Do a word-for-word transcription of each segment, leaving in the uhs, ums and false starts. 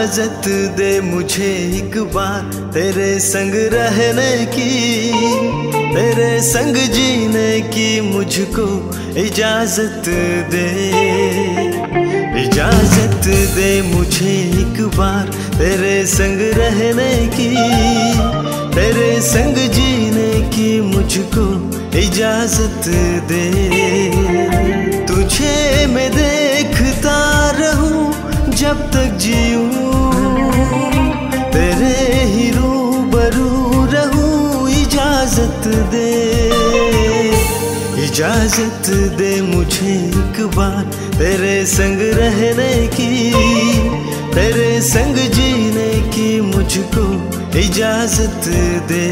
इजाजत दे मुझे एक बार तेरे संग रहने की, तेरे संग जीने की मुझको इजाजत दे। इजाजत दे मुझे एक बार तेरे संग रहने की, तेरे संग जीने की मुझको इजाजत दे। तुझे मैं देखता रहूं जब तक जीऊं, तेरे ही रूबरू रहूं, इजाजत दे। इजाजत दे मुझे एक बार तेरे संग रहने की, तेरे संग जीने की मुझको इजाजत दे।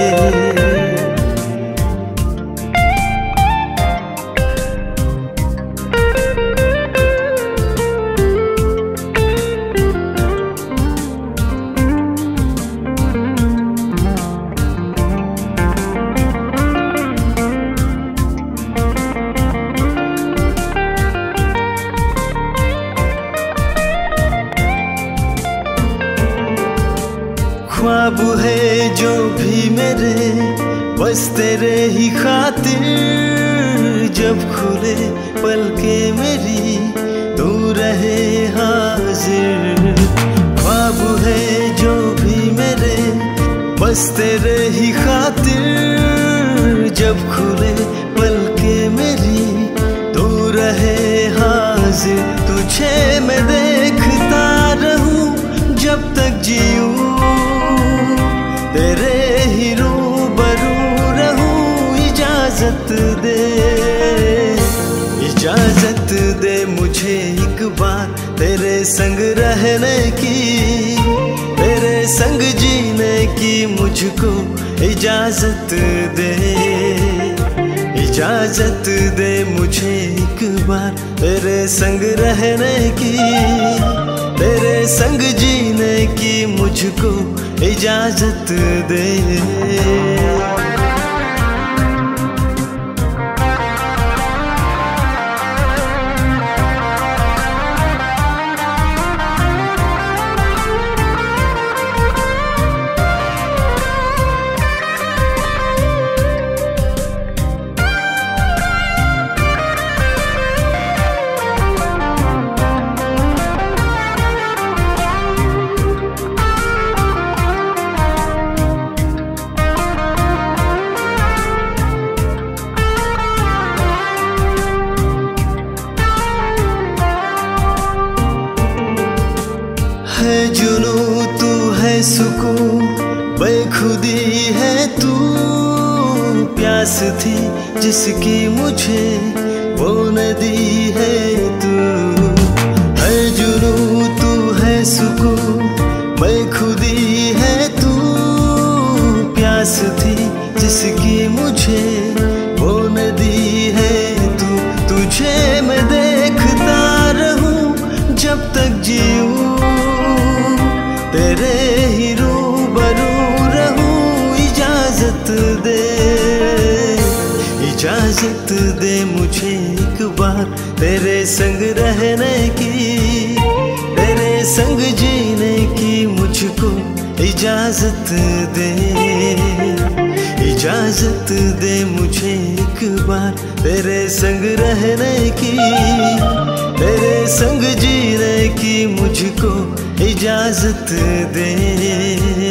ख्वाब है जो भी मेरे बस तेरे ही खातिर, जब खुले पलके मेरी तू रहे हाजिर। ख्वाब है जो भी मेरे बस तेरे ही खातिर, जब खुले पलके मेरी तू रहे हाजिर। तुझे मैं देखता रहूं जब तक जीऊं, तेरे ही रूबरू रहूं, इजाजत दे। इजाजत दे मुझे एक बार तेरे संग रहने की, तेरे संग जीने की मुझको इजाजत दे। इजाजत दे मुझे एक बार तेरे संग रहने की, तेरे संग जीने की मुझको इजाजत दे। है जुनू तू है सुकून, बेखुदी है तू, प्यास थी जिसकी मुझे वो नदी है तू। है जुनू तू है सुकून, बेखुदी है तू, प्यास थी जिसकी मुझे वो नदी है तू। तुझे मैं देखता रहूं जब तक जीऊं, तेरे ही रूबरू रहूं, इजाजत दे। इजाजत दे मुझे एक बार तेरे संग रहने की, तेरे संग जीने की मुझको इजाजत दे। इजाजत दे मुझे एक बार तेरे संग रहने की, तेरे संग जीने की मुझको इजाजत दे।